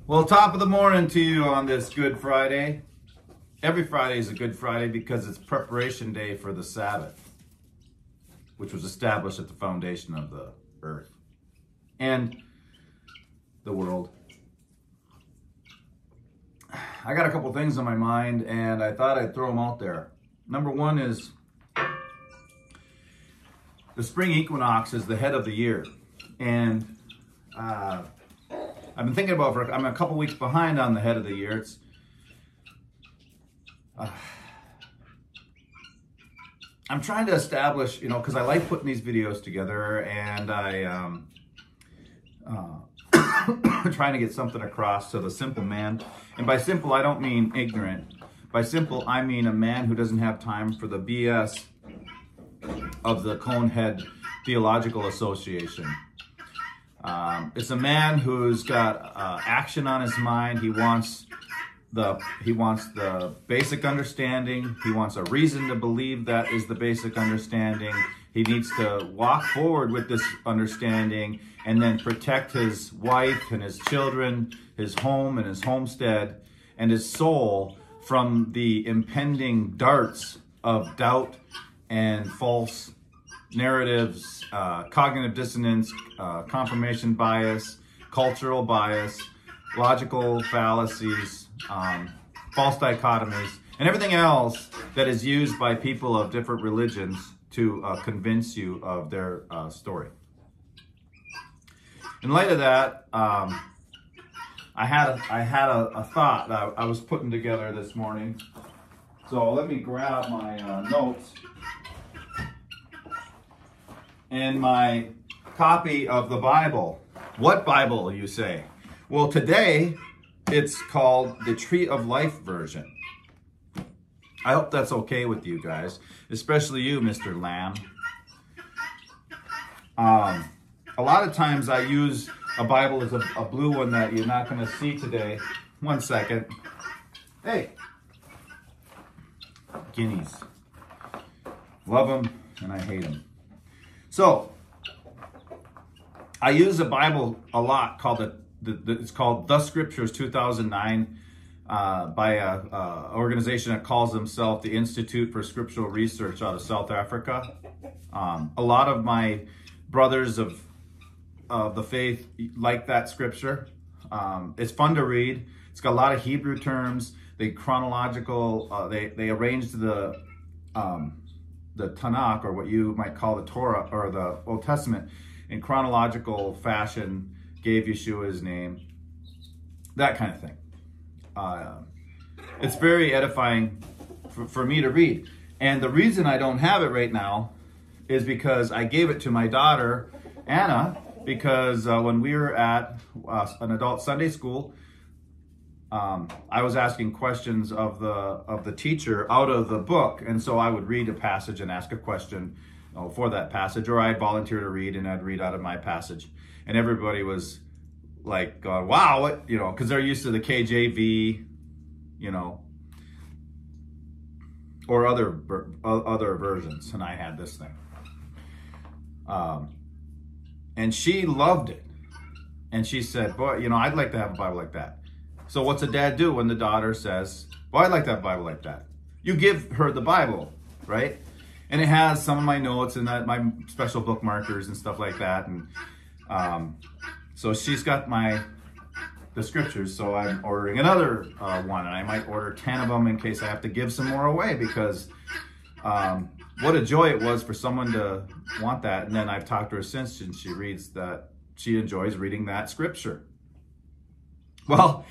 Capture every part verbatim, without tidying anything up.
Well, top of the morning to you on this Good Friday. Every Friday is a Good Friday because it's preparation day for the Sabbath, which was established at the foundation of the earth and the world. I got a couple things on my mind and I thought I'd throw them out there. Number one is the spring equinox is the head of the year. And uh, I've been thinking about, for, I'm a couple weeks behind on the head of the year. It's, uh, I'm trying to establish, you know, because I like putting these videos together and I, um, uh, trying to get something across to the simple man. And by simple, I don't mean ignorant. By simple, I mean a man who doesn't have time for the B S of the Conehead Theological Association. Um, it's a man who's got uh, action on his mind. He wants the he wants the basic understanding. He wants a reason to believe that is the basic understanding. He needs to walk forward with this understanding and then protect his wife and his children, his home and his homestead, and his soul from the impending darts of doubt and false narratives, uh, cognitive dissonance, uh, confirmation bias, cultural bias, logical fallacies, um, false dichotomies, and everything else that is used by people of different religions to uh, convince you of their uh, story. In light of that, um, I had a, I had a, a thought that I was putting together this morning. So let me grab my uh, notes and my copy of the Bible. What Bible, you say? Well, today it's called the Tree of Life version. I hope that's okay with you guys, especially you, Mister Lamb. Um, a lot of times I use a Bible as a, a blue one that you're not going to see today. One second. Hey. Guineas. Love them and I hate them. So, I use a Bible a lot called the, the, the it's called The Scriptures two thousand nine uh, by a, a organization that calls themselves the Institute for Scriptural Research out of South Africa. Um, a lot of my brothers of of the faith like that scripture. Um, it's fun to read. It's got a lot of Hebrew terms. They chronological. Uh, they they arranged the um, the Tanakh, or what you might call the Torah or the Old Testament, in chronological fashion. Gave Yeshua his name. That kind of thing. Uh, it's very edifying for, for me to read. And the reason I don't have it right now is because I gave it to my daughter Anna. Because uh, when we were at uh, an adult Sunday school, um, I was asking questions of the of the teacher out of the book, and so I would read a passage and ask a question you know, for that passage, or I'd volunteer to read and I'd read out of my passage, and everybody was like, uh, "Wow, what?" You know, because they're used to the K J V, you know, or other other versions, and I had this thing. Um. And she loved it. And she said, boy, you know, I'd like to have a Bible like that. So what's a dad do when the daughter says, boy, I'd like to have a Bible like that? You give her the Bible, right? And it has some of my notes and that, my special book markers and stuff like that. And um, so she's got my the scriptures. So I'm ordering another uh, one. And I might order ten of them in case I have to give some more away, because um, what a joy it was for someone to want that. And then I've talked to her since, and she reads that she enjoys reading that scripture. Well,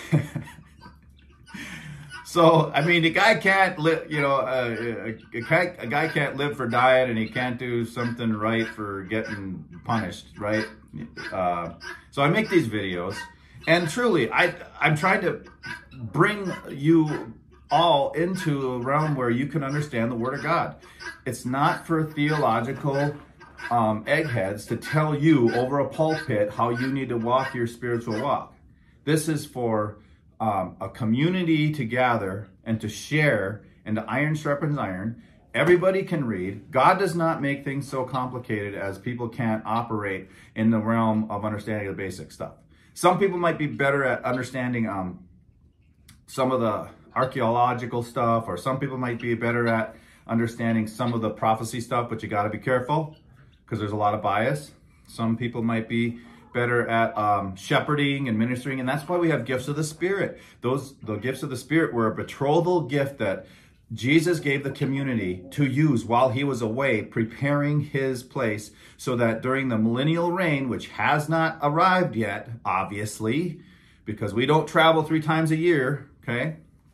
so, I mean, the guy can't live, you know, uh, a, a, a guy can't live for diet, and he can't do something right for getting punished, right? Uh, so I make these videos, and truly, I, I'm trying to bring you all into a realm where you can understand the Word of God. It's not for theological um, eggheads to tell you over a pulpit how you need to walk your spiritual walk. This is for um, a community to gather and to share, and the iron sharpens iron. Everybody can read. God does not make things so complicated as people can't operate in the realm of understanding the basic stuff. Some people might be better at understanding um, some of the archaeological stuff, or some people might be better at understanding some of the prophecy stuff, but you got to be careful because there's a lot of bias. Some people might be better at um, shepherding and ministering, and that's why we have gifts of the Spirit. Those the gifts of the Spirit were a betrothal gift that Jesus gave the community to use while he was away, preparing his place, so that during the millennial reign, which has not arrived yet, obviously, because we don't travel three times a year, okay?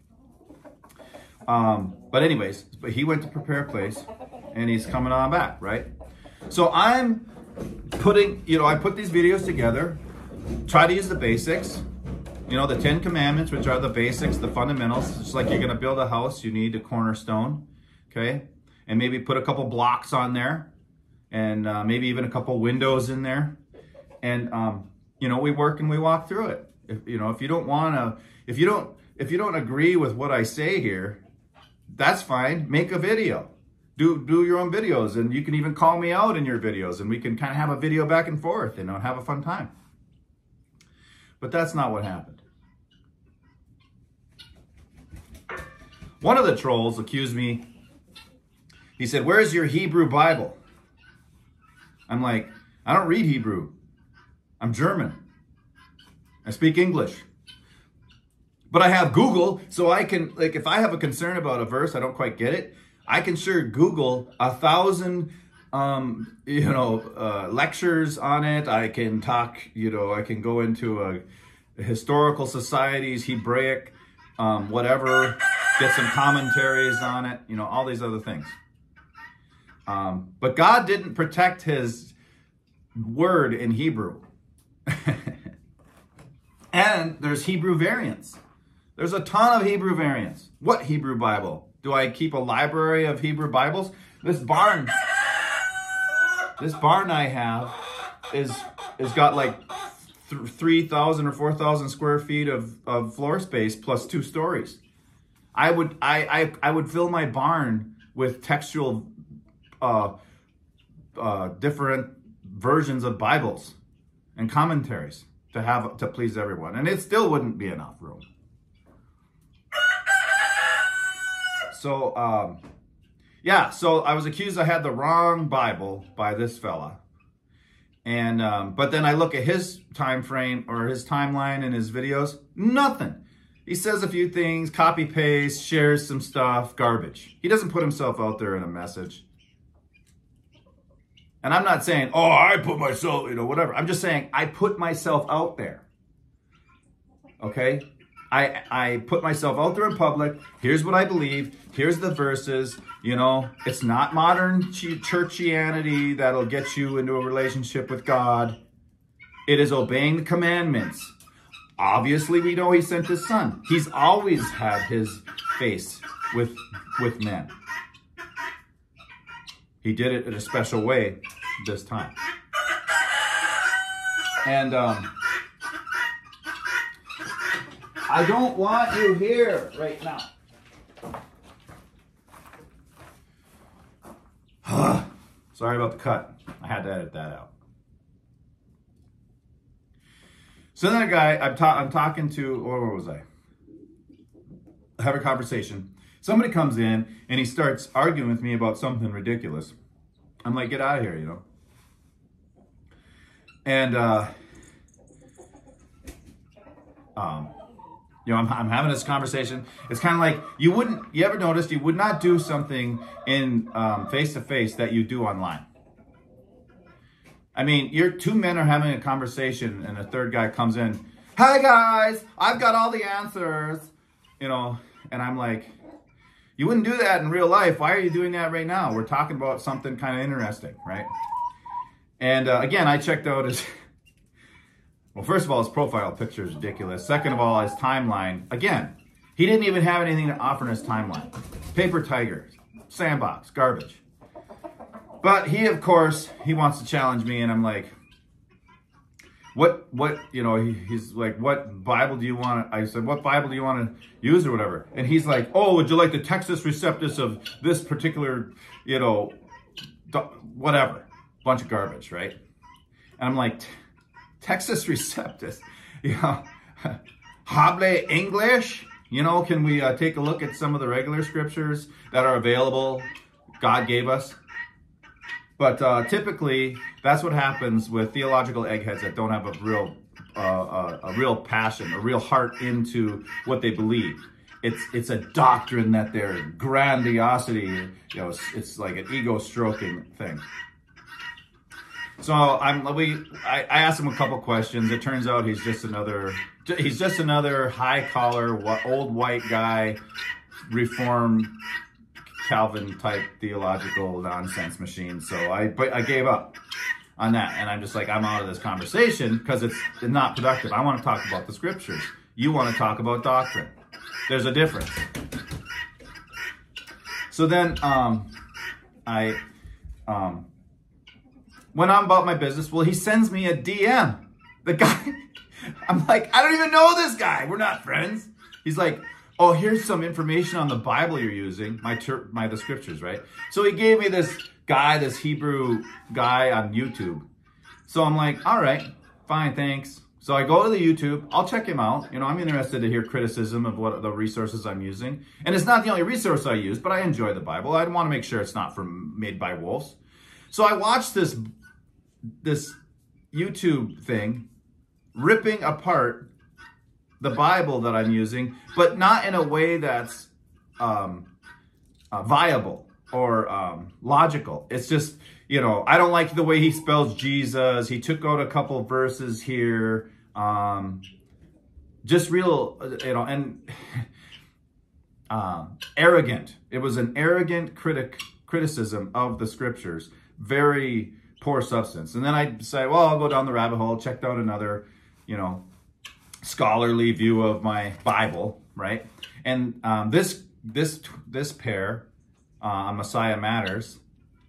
Um, but anyways, but he went to prepare a place, and he's coming on back, right? So I'm putting, you know, I put these videos together, try to use the basics. You know, the Ten Commandments, which are the basics, the fundamentals. Just like you're going to build a house, you need a cornerstone, okay? And maybe put a couple blocks on there, and uh, maybe even a couple windows in there. And, um, you know, we work and we walk through it. If, you know, if you don't want to, if you don't, if you don't agree with what I say here, that's fine. Make a video. Do, do your own videos, and you can even call me out in your videos, and we can kind of have a video back and forth, you know, and have a fun time. But that's not what happened. One of the trolls accused me. He said, "Where's your Hebrew Bible?" I'm like, I don't read Hebrew. I'm German. I speak English. But I have Google, so I can, like, if I have a concern about a verse, I don't quite get it, I can sure Google a thousand Um, you know, uh, lectures on it. I can talk, you know, I can go into a, a historical societies, Hebraic, um, whatever, get some commentaries on it, you know, all these other things. Um, but God didn't protect his word in Hebrew. And there's Hebrew variants. There's a ton of Hebrew variants. What Hebrew Bible? Do I keep a library of Hebrew Bibles? This barn... This barn I have is is got like th three thousand or four thousand square feet of, of floor space plus two stories. I would I I, I would fill my barn with textual uh, uh, different versions of Bibles and commentaries to have to please everyone, and it still wouldn't be enough room. So. Um, Yeah, so I was accused I had the wrong Bible by this fella. And, um, but then I look at his time frame or his timeline in his videos, nothing. He says a few things, copy paste, shares some stuff, garbage. He doesn't put himself out there in a message. And I'm not saying, oh, I put myself, you know, whatever. I'm just saying I put myself out there. Okay? I, I put myself out there in public. Here's what I believe. Here's the verses. You know, it's not modern churchianity that'll get you into a relationship with God. It is obeying the commandments. Obviously, we know he sent his son. He's always had his face with, with men. He did it in a special way this time. And, um... I don't want you here right now. Sorry about the cut. I had to edit that out. So then a guy, I'm, ta I'm talking to, or where was I? I have a conversation. Somebody comes in and he starts arguing with me about something ridiculous. I'm like, get out of here, you know. And, uh, um, You know, I'm, I'm having this conversation. It's kind of like, you wouldn't, you ever noticed you would not do something in um, face-to-face that you do online? I mean, you're two men are having a conversation and a third guy comes in, "Hey guys, I've got all the answers," you know, and I'm like, you wouldn't do that in real life. Why are you doing that right now? We're talking about something kind of interesting, right? And uh, again, I checked out his... Well, first of all, his profile picture is ridiculous. Second of all, his timeline. Again, he didn't even have anything to offer in his timeline. Paper tiger, sandbox, garbage. But he, of course, he wants to challenge me, and I'm like, what, what, you know, he, he's like, what Bible do you want to, I said, what Bible do you want to use or whatever? And he's like, oh, would you like the Textus Receptus of this particular, you know, whatever. Bunch of garbage, right? And I'm like, Textus Receptus. Yeah. Hable English? You know, can we uh, take a look at some of the regular scriptures that are available, God gave us? But uh, typically, that's what happens with theological eggheads that don't have a real, uh, uh, a real passion, a real heart into what they believe. It's it's a doctrine that their grandiosity, you know, it's, it's like an ego-stroking thing. So I'm we I, I asked him a couple questions. It turns out he's just another he's just another high-collar old white guy, Reformed Calvin type theological nonsense machine. So I but I gave up on that, and I'm just like, I'm out of this conversation because it's not productive. I want to talk about the scriptures. You want to talk about doctrine. There's a difference. So then um, I um, went on about my business. Well, he sends me a D M. The guy, I'm like, I don't even know this guy. We're not friends. He's like, oh, here's some information on the Bible you're using, my ter- my the scriptures, right? So he gave me this guy, this Hebrew guy on YouTube. So I'm like, all right, fine, thanks. So I go to the YouTube, I'll check him out. You know, I'm interested to hear criticism of what the resources I'm using. And it's not the only resource I use, but I enjoy the Bible. I want to make sure it's not from made by wolves. So I watched this, this YouTube thing ripping apart the Bible that I'm using, but not in a way that's um, uh, viable or um, logical. It's just, you know, I don't like the way he spells Jesus. He took out a couple verses here. Um, just real, you know, and uh, arrogant. It was an arrogant critic criticism of the scriptures. Very poor substance. And then I say, well, I'll go down the rabbit hole, check out another, you know, scholarly view of my Bible, right? And um, this this this pair, uh, Messiah Matters,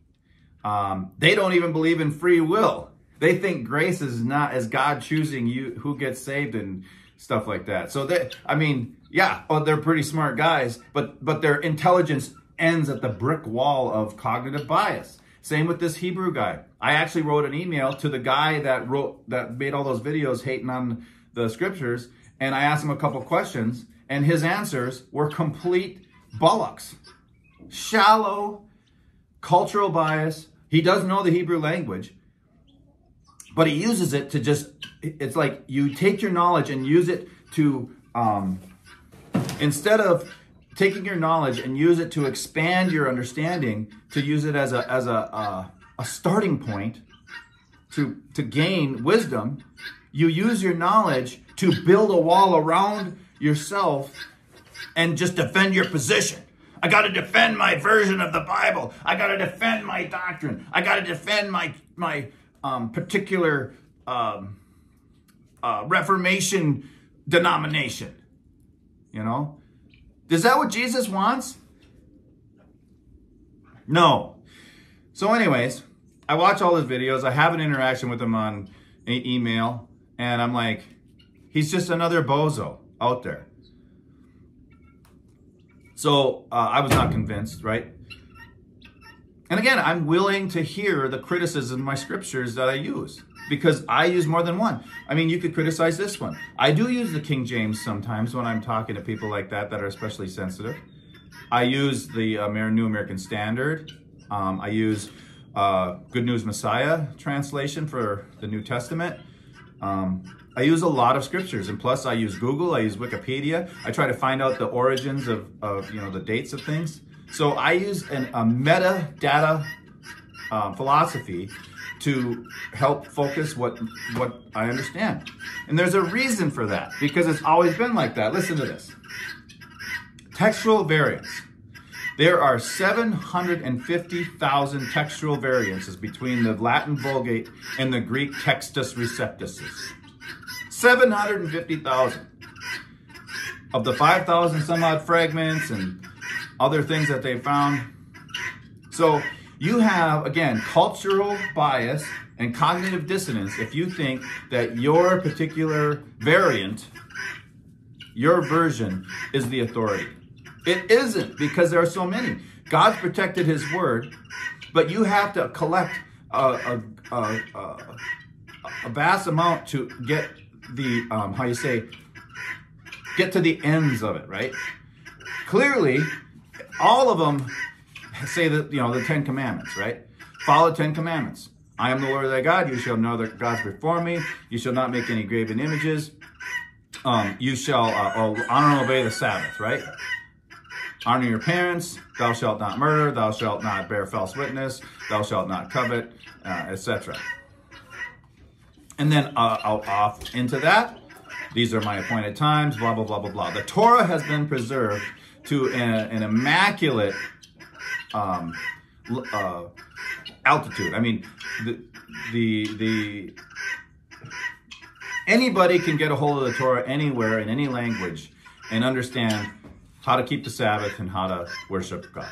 um, they don't even believe in free will. They think grace is not as God choosing you who gets saved and stuff like that. So they, I mean, yeah, oh, they're pretty smart guys, but but their intelligence ends at the brick wall of cognitive bias. Same with this Hebrew guy. I actually wrote an email to the guy that wrote that made all those videos hating on the scriptures, and I asked him a couple questions, and his answers were complete bollocks. Shallow, cultural bias. He does know the Hebrew language, but he uses it to just, it's like you take your knowledge and use it to, um, instead of taking your knowledge and use it to expand your understanding, to use it as a, as a, a, a starting point to, to gain wisdom, you use your knowledge to build a wall around yourself and just defend your position. I got to defend my version of the Bible. I got to defend my doctrine. I got to defend my my um, particular um, uh, Reformation denomination. You know? Is that what Jesus wants? No. So anyways, I watch all his videos. I have an interaction with him on e- email. And I'm like, he's just another bozo out there. So uh, I was not convinced, right? And again, I'm willing to hear the criticism of my scriptures that I use, because I use more than one. I mean, you could criticize this one. I do use the King James sometimes when I'm talking to people like that that are especially sensitive. I use the uh, New American Standard. Um, I use uh, Good News Messiah translation for the New Testament. Um, I use a lot of scriptures, and plus I use Google, I use Wikipedia. I try to find out the origins of, of you know, the dates of things. So I use an, a metadata uh, philosophy to help focus what, what I understand. And there's a reason for that, because it's always been like that. Listen to this. Textual variants. There are seven hundred fifty thousand textual variances between the Latin Vulgate and the Greek Textus Receptus. seven hundred fifty thousand. Of the five thousand some odd fragments and other things that they found. So you have, again, cultural bias and cognitive dissonance if you think that your particular variant, your version, is the authority. It isn't, because there are so many. God's protected his word, but you have to collect a, a, a, a, a vast amount to get the um, how you say, get to the ends of it, right? Clearly, all of them say that, you know, the Ten Commandments, right? Follow the Ten Commandments. I am the Lord thy God. You shall have no other gods before me. You shall not make any graven images. Um, you shall uh, honor and obey the Sabbath, right? Honor your parents. Thou shalt not murder. Thou shalt not bear false witness. Thou shalt not covet, uh, et cetera. And then uh, I'll off into that. These are my appointed times, blah, blah, blah, blah, blah. The Torah has been preserved to an, an immaculate um, uh, altitude. I mean, the, the, the, anybody can get a hold of the Torah anywhere in any language and understand how to keep the Sabbath and how to worship God.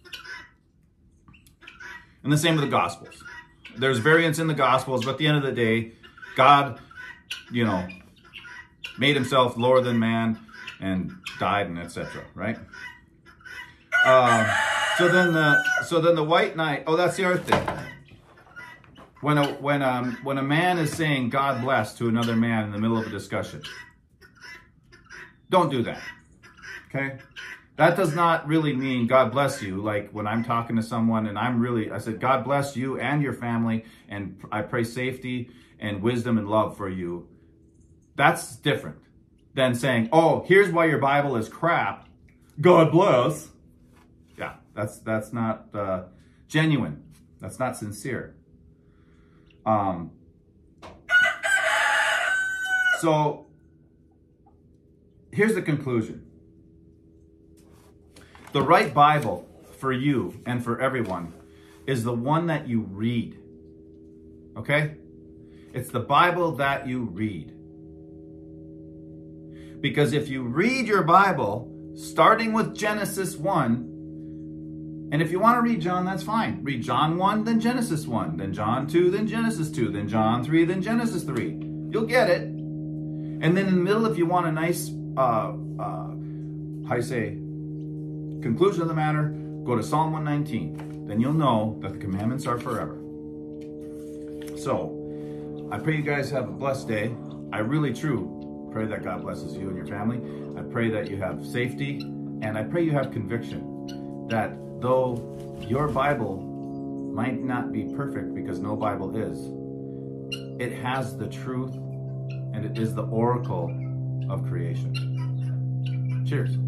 And the same with the Gospels. There's variants in the Gospels, but at the end of the day, God, you know, made himself lower than man and died and et cetera. Right? Uh, so then the so then the white knight. Oh, that's the other thing. When a when um when a man is saying God bless to another man in the middle of a discussion, don't do that. Okay? That does not really mean God bless you. Like when I'm talking to someone and I'm really, I said, God bless you and your family, and I pray safety and wisdom and love for you. That's different than saying, oh, here's why your Bible is crap. God bless. Yeah, that's that's not uh, genuine. That's not sincere. Um. So here's the conclusion. The right Bible for you and for everyone is the one that you read. Okay? It's the Bible that you read. Because if you read your Bible, starting with Genesis one, and if you want to read John, that's fine. Read John one, then Genesis one, then John two, then Genesis two, then John three, then Genesis three. You'll get it. And then in the middle, if you want a nice, uh, uh, how you say, conclusion of the matter, go to Psalm one nineteen. Then you'll know that the commandments are forever. So, I pray you guys have a blessed day. I really, true, pray that God blesses you and your family. I pray that you have safety, and I pray you have conviction that though your Bible might not be perfect, because no Bible is, it has the truth, and it is the oracle of creation. Cheers.